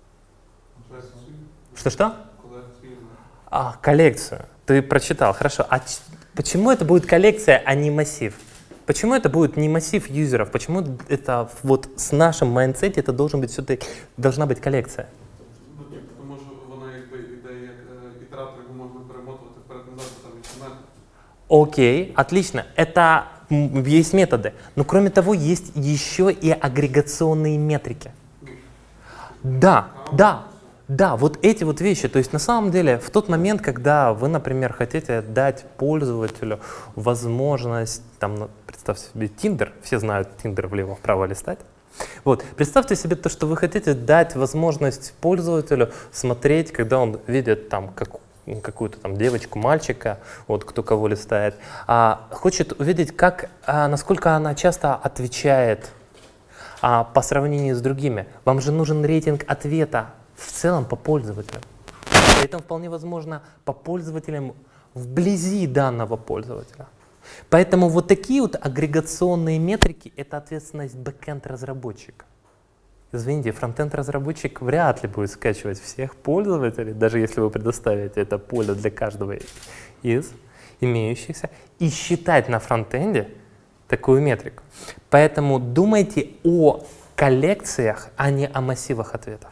Что-что? А, коллекцию. Ты прочитал, хорошо. А почему это будет коллекция, а не массив? Почему это будет не массив юзеров? Почему это вот с нашим майндсетом это должен быть все-таки должна быть коллекция?
Тому що вона якби іде як ітератор, його можна перемотувати вперед-назад, там відчинати.
Окей, отлично. Это м, есть методы. Но кроме того, есть еще и агрегационные метрики. Да, да, да, вот эти вот вещи. То есть на самом деле в тот момент, когда вы, например, хотите дать пользователю возможность, там, ну, представьте себе Tinder, все знают Tinder влево-вправо листать. Вот, представьте себе то, что вы хотите дать возможность пользователю смотреть, когда он видит там как, какую-то там девочку, мальчика, вот кто кого листает, а хочет увидеть, как, а, насколько она часто отвечает а, по сравнению с другими. Вам же нужен рейтинг ответа в целом по пользователям. При этом вполне возможно по пользователям вблизи данного пользователя. Поэтому вот такие вот агрегационные метрики — это ответственность бэкэнд-разработчика. Извините, фронтенд-разработчик вряд ли будет скачивать всех пользователей, даже если вы предоставите это поле для каждого из имеющихся, и считать на фронтенде такую метрику. Поэтому думайте о коллекциях, а не о массивах ответов.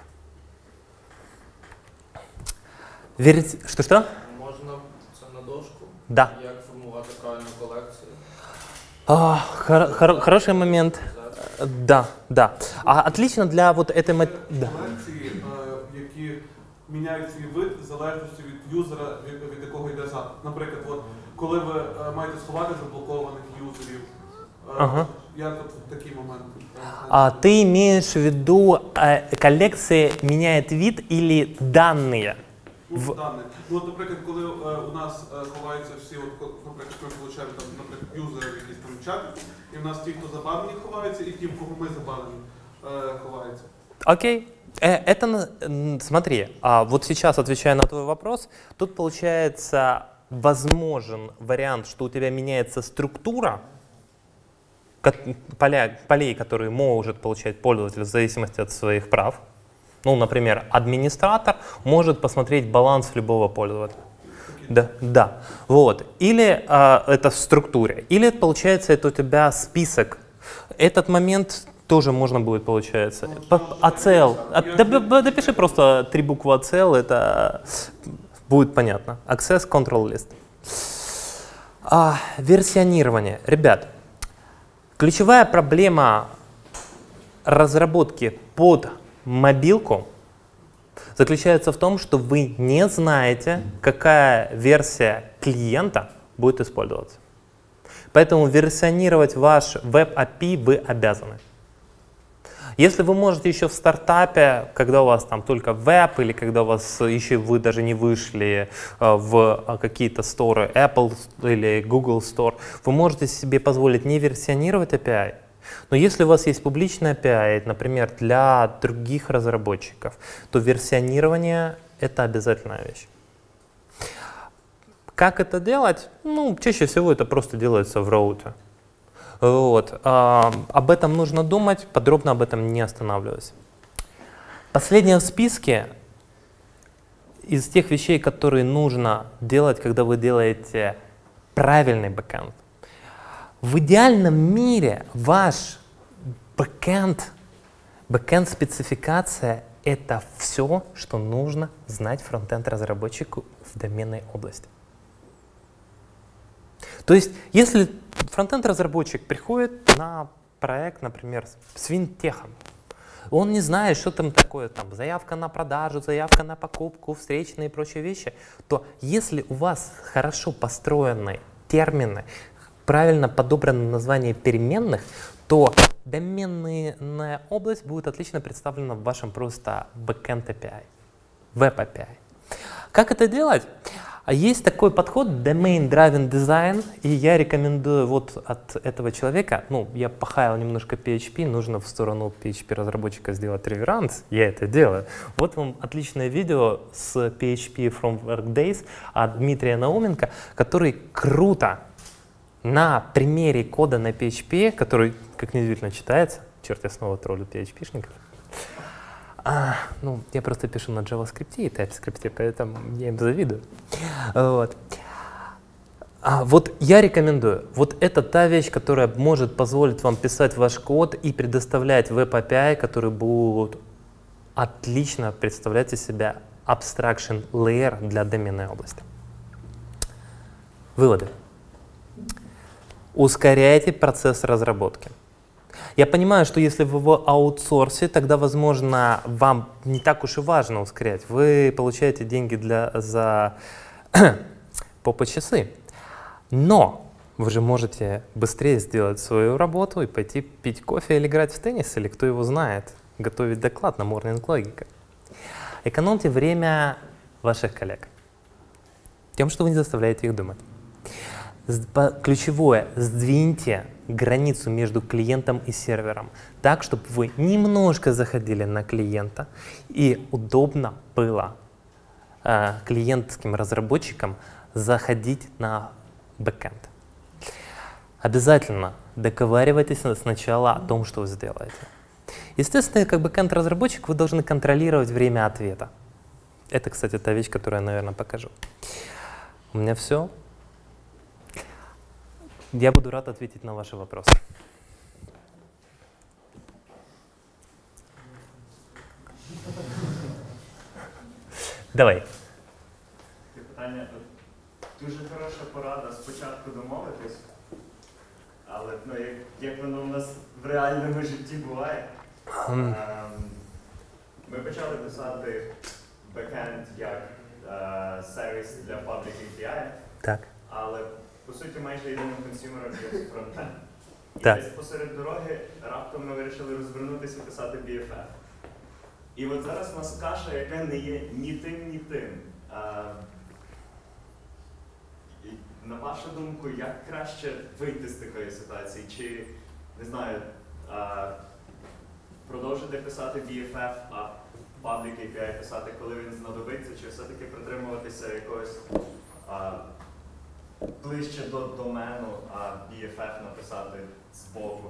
Верите? Что-что?
Можна це на дошку?
Да.
Як формувати правильну колекцію?
А, хор- хор- хороший момент. Да, да. А, отлично для вот этой... мо- Да.
Колекції, е, які міняють свій вид в залежності від юзера, від, від якого йде запит. Наприклад, от, коли ви е, маєте сховати заблокованих юзерів, е,
Ага.
як от в такі моменти?
А, ты имеешь в виду, э, коллекция меняет вид или данные?
Ну,
В-
даних. Ну, от, наприклад, коли е, у нас е, ховаються всі, от, ко- наприклад, ми получаємо там, наприклад, юзери в якісь там чати, і в нас ті, хто забанені, ховаються, і ті, в кого ми забанені, е, ховаються.
Окей. Э, Это, на- м, смотри, а вот сейчас, отвечая на твой вопрос, тут получается возможен вариант, что у тебя меняется структура ко- поля, полей, которые может получать пользователь в зависимости от своих прав. Ну, например, администратор может посмотреть баланс любого пользователя. Да, да. Вот. Или а, это в структуре, или получается это у тебя список. Этот момент тоже можно будет, получается. П- АЦЛ. А, да, б- б- допиши просто три буквы АЦЛ, это будет понятно. Access Control List. А, версионирование. Ребят, ключевая проблема разработки под мобилку заключается в том, что вы не знаете, какая версия клиента будет использоваться. Поэтому версионировать ваш веб-эй пи вы обязаны. Если вы можете еще в стартапе, когда у вас там только веб, или когда у вас еще вы даже не вышли э, в э, какие-то сторы, Apple или Google Store, вы можете себе позволить не версионировать эй пи ай. Но если у вас есть публичный эй пи ай, например, для других разработчиков, то версионирование — это обязательная вещь. Как это делать? Ну, чаще всего это просто делается в роуте. Вот. А, об этом нужно думать, подробно об этом не останавливаясь. Последнее в списке из тех вещей, которые нужно делать, когда вы делаете правильный бэкэнд. В идеальном мире ваш бэкэнд, бэкэнд-спецификация — это все, что нужно знать фронтенд-разработчику в доменной области. То есть, если фронтенд-разработчик приходит на проект, например, с винтехом, он не знает, что там такое, там, заявка на продажу, заявка на покупку, встречные и прочие вещи, то если у вас хорошо построены термины, правильно подобрано название переменных, то доменная область будет отлично представлена в вашем просто backend эй пи ай, веб-эй пи ай. Как это делать? Есть такой подход Domain Driven Design, и я рекомендую вот от этого человека, ну, я похаял немножко пи эйч пи, нужно в сторону пи эйч пи-разработчика сделать реверанс, я это делаю. Вот вам отличное видео с пи эйч пи from Workdays от Дмитрия Науменко, который круто на примере кода на пи эйч пи, который, как неудивительно, читается, черт, я снова троллю пи эйч пи-шников, А, ну, я просто пишу на JavaScript и TypeScript, поэтому я им завидую. Вот. А, вот я рекомендую. Вот это та вещь, которая может позволить вам писать ваш код и предоставлять веб-эй пи ай, которые будут отлично представлять из себя abstraction layer для доменной области. Выводы. ускоряйте процесс разработки. Я понимаю, что если вы в аутсорсе, тогда, возможно, вам не так уж и важно ускорять. Вы получаете деньги для, за попа-часы. Но вы же можете быстрее сделать свою работу и пойти пить кофе или играть в теннис, или кто его знает, готовить доклад на Morning Logic. Экономьте время ваших коллег тем, что вы не заставляете их думать. Ключевое – сдвиньте границу между клиентом и сервером так, чтобы вы немножко заходили на клиента и удобно было э, клиентским разработчикам заходить на бэкэнд. Обязательно договаривайтесь сначала о том, что вы сделаете. Естественно, как бэкэнд-разработчик вы должны контролировать время ответа. Это, кстати, та вещь, которую я, наверное, покажу. У меня все. Я буду рад ответить на ваши вопросы. Давай.
Питання дуже хороша порада спочатку домовитись, але ну, як, як воно в нас в реальному житті буває. Ем, ми почали писати бекенд як е, сервіс для Public ей пі ай,
Так.
але по суті майже єдиним консюмером є фронтенд. І
Так.
десь посеред дороги раптом ми вирішили розвернутися і писати бі еф еф. І от зараз у нас каша, яка не є ні тим, ні тим. А, і, на вашу думку, як краще вийти з такої ситуації? Чи, не знаю, а, продовжити писати бі еф еф, а Public ей пі ай писати, коли він знадобиться, чи все-таки притримуватися якогось а, ближче до домену, а бі еф еф написати збоку?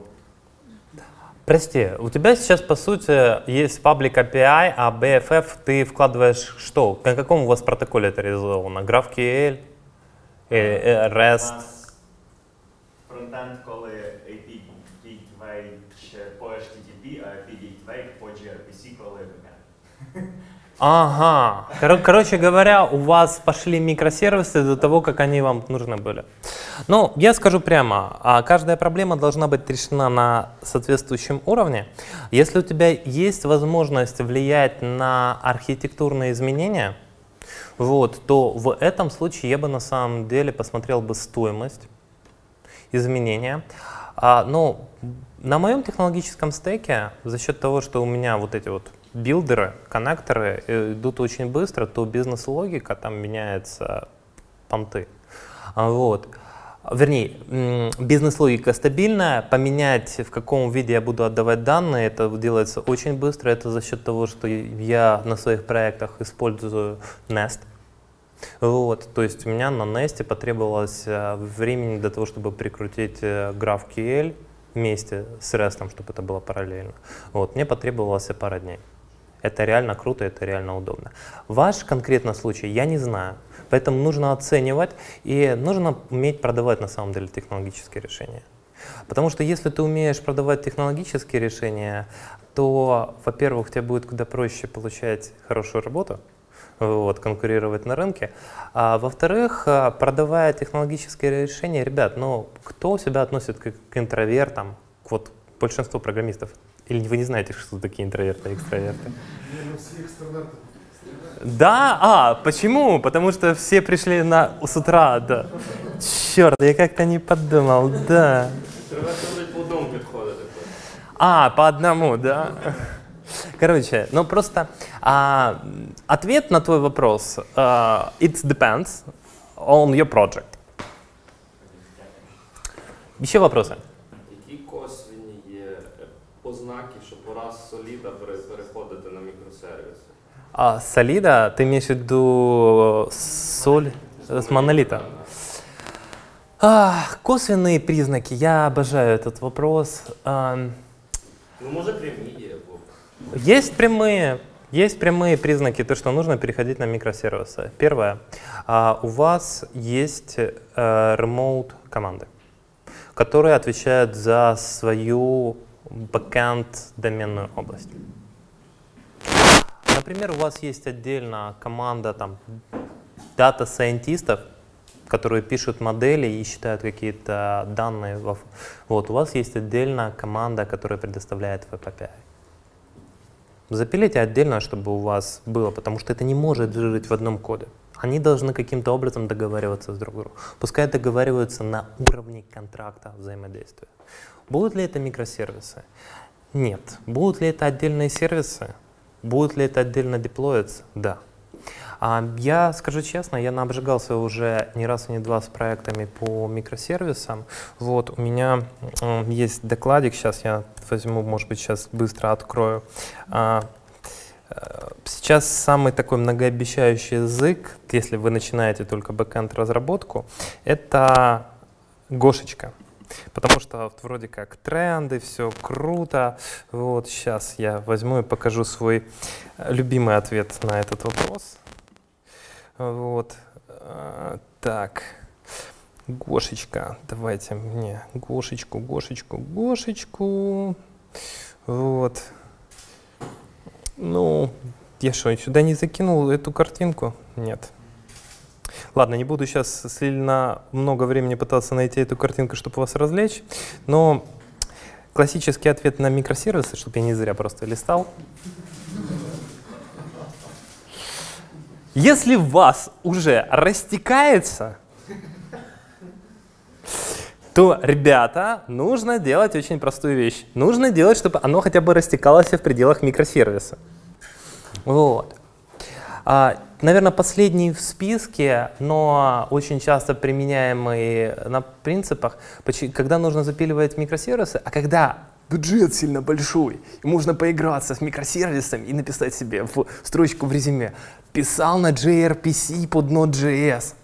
Прости, у тебя сейчас, по сути, есть Public эй пи ай, а би эф эф ты вкладываешь что? На каком у вас протоколе это реализовано? GraphQL, э,
У
REST?
нас фронтенд, коли ей пі Gateway ще по ейч ті ті пі, а ей пі Gateway по джі ар пі сі, коли бекенд.
Ага. Кор- короче говоря, у вас пошли микросервисы до того, как они вам нужны были. Ну, я скажу прямо, а каждая проблема должна быть решена на соответствующем уровне. Если у тебя есть возможность влиять на архитектурные изменения, вот, то в этом случае я бы на самом деле посмотрел бы стоимость изменения. А, ну, на моем технологическом стеке, за счет того, что у меня вот эти вот билдеры, коннекторы э, идут очень быстро, то бизнес-логика там меняется понты. А, вот. Вернее, м, бизнес-логика стабильная, поменять в каком виде я буду отдавать данные, это делается очень быстро, это за счет того, что я на своих проектах использую Nest. Вот, то есть у меня на Nest потребовалось э, времени для того, чтобы прикрутить э, GraphQL вместе с REST, чтобы это было параллельно. Вот, мне потребовалось пара дней. Это реально круто, это реально удобно. Ваш конкретно случай я не знаю, поэтому нужно оценивать и нужно уметь продавать на самом деле технологические решения. Потому что если ты умеешь продавать технологические решения, то, во-первых, тебе будет куда проще получать хорошую работу, вот, конкурировать на рынке. А во-вторых, продавая технологические решения, ребят, ну, кто себя относит к, к интровертам, к вот большинству программистов? Или вы не знаете, что такие интроверты и экстраверты? Да, а, почему? Потому что все пришли на, с утра, да. Черт, я как-то не подумал, да.
Інтроверти будуть по одному підходити.
А, по одному, да. Короче, ну просто а, ответ на твой вопрос, uh, it depends on your project. Еще вопросы?
Які косвінні є ознаки, що пора з соліда переходити на мікросервіси?
А, солида, ты имеешь в виду соль с монолита? А, косвенные признаки, я обожаю этот вопрос. А,
Ну, може, прямі є. Бо...
есть прямые, есть прямые признаки, то, что нужно переходить на микросервисы. Первое, а, у вас есть а, remote команды, которые отвечают за свою backend доменную область. Например, у вас есть отдельно команда там дата-сайентистов, которые пишут модели и считают какие-то данные. Вот, у вас есть отдельная команда, которая предоставляет веб эй пи ай. Запилите отдельно, чтобы у вас было, потому что это не может жить в одном коде. Они должны каким-то образом договариваться с друг другом. Пускай договариваются на уровне контракта взаимодействия. Будут ли это микросервисы? Нет. Будут ли это отдельные сервисы? Будут ли это отдельно деплоиться? Да. А я скажу честно, я наобжигался уже не раз и не два с проектами по микросервисам. Вот у меня э, есть докладик, сейчас я возьму, может быть, сейчас быстро открою. А, э, сейчас самый такой многообещающий язык, если вы начинаете только бэкэнд разработку, это Гошечка. Потому что вроде как тренды, все круто. Вот сейчас я возьму и покажу свой любимый ответ на этот вопрос. Вот. Так. Гошечка. Давайте мне Гошечку, Гошечку, Гошечку. Вот. Ну, я что, сюда не закинул эту картинку? Нет. Ладно, не буду сейчас сильно много времени пытаться найти эту картинку, чтобы вас развлечь, но классический ответ на микросервисы, чтобы я не зря просто листал. Если в вас уже растекается, то, ребята, нужно делать очень простую вещь. Нужно делать, чтобы оно хотя бы растекалось в пределах микросервиса. Вот. А, наверное, последний в списке, но очень часто применяемый на принципах, когда нужно запиливать микросервисы, а когда бюджет сильно большой, и можно поиграться с микросервисами и написать себе в строчку в резюме «Писал на джей ар пи си под Node.js».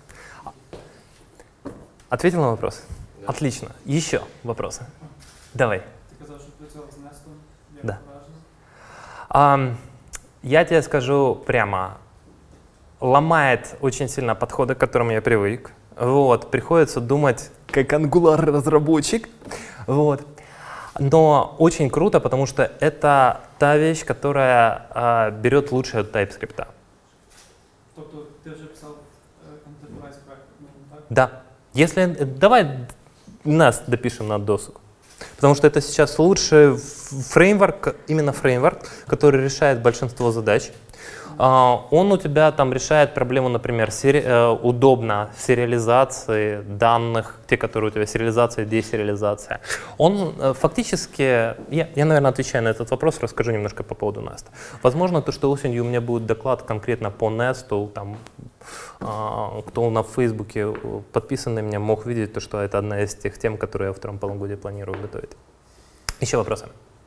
Ответил на вопрос? Да. Отлично. Еще вопросы? Давай.
Ты сказал, что прицел с Nest.
Да. А, я тебе скажу прямо. Ломает очень сильно подходы, к которым я привык. Вот. Приходится думать как Angular-разработчик. Вот. Но очень круто, потому что это та вещь, которая а, берет лучшее от TypeScript.
Тобто ти вже писав Enterprise проект, так?
Да. Если, давай нас допишем на досуг. Потому что это сейчас лучший фреймворк, именно фреймворк, который решает большинство задач. Uh, он у тебя там решает проблему, например, сери uh, удобно сериализации данных, те, которые у тебя сериализация, десериализация. Он uh, фактически, я, я, наверное, отвечаю на этот вопрос, расскажу немножко по поводу Nest. Возможно, то, что осенью у меня будет доклад конкретно по Nest, там, uh, кто на Фейсбуке подписан на меня, мог видеть, то, что это одна из тех тем, которые я во втором полугодии планирую готовить. Еще вопросы?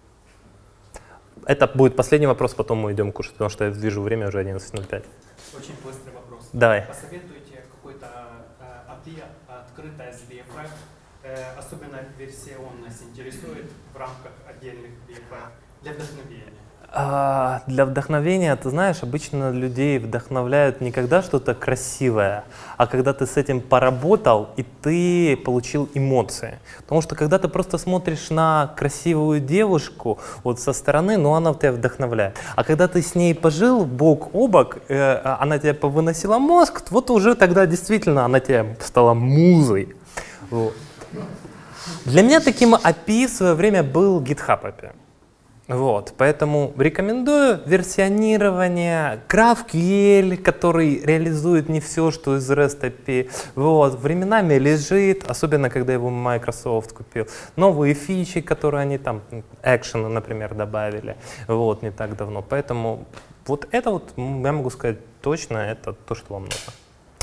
Это будет последний вопрос, потом мы идем кушать, потому что я вижу время уже одиннадцать ноль пять.
Очень быстрый вопрос.
Давай.
Посоветуйте какой-то э, эй пи ай, открытое с ви эф эф, э, особенно версионность интересует в рамках отдельных ви эф эф для вдохновения.
А, для вдохновения, ты знаешь, обычно людей вдохновляют не когда что-то красивое, а когда ты с этим поработал и ты получил эмоции. Потому что когда ты просто смотришь на красивую девушку вот со стороны, ну она тебя вдохновляет. А когда ты с ней пожил бок о бок, э, она тебя повыносила мозг, вот уже тогда действительно она тебе стала музой. Вот. Для меня таким эй пи ай в свое время был GitHub эй пи ай. Вот, поэтому рекомендую версионирование, GraphQL, который реализует не все, что из REST эй пи ай. Вот, временами лежит, особенно когда его Microsoft купил. Новые фичи, которые они там, Action, например, добавили, вот, не так давно. Поэтому вот это вот, я могу сказать точно, это то, что вам нужно.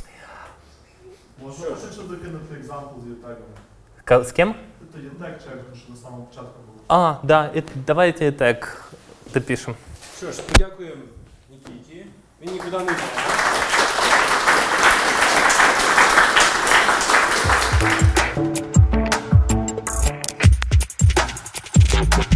Можна ще докинути екзампл з ютегами?
С кем?
Це ютег челендж, що на самому початку було.
А, да, это, давайте так допишем.
Що ж, подякуємо Нікіті. Він нікуди не йде.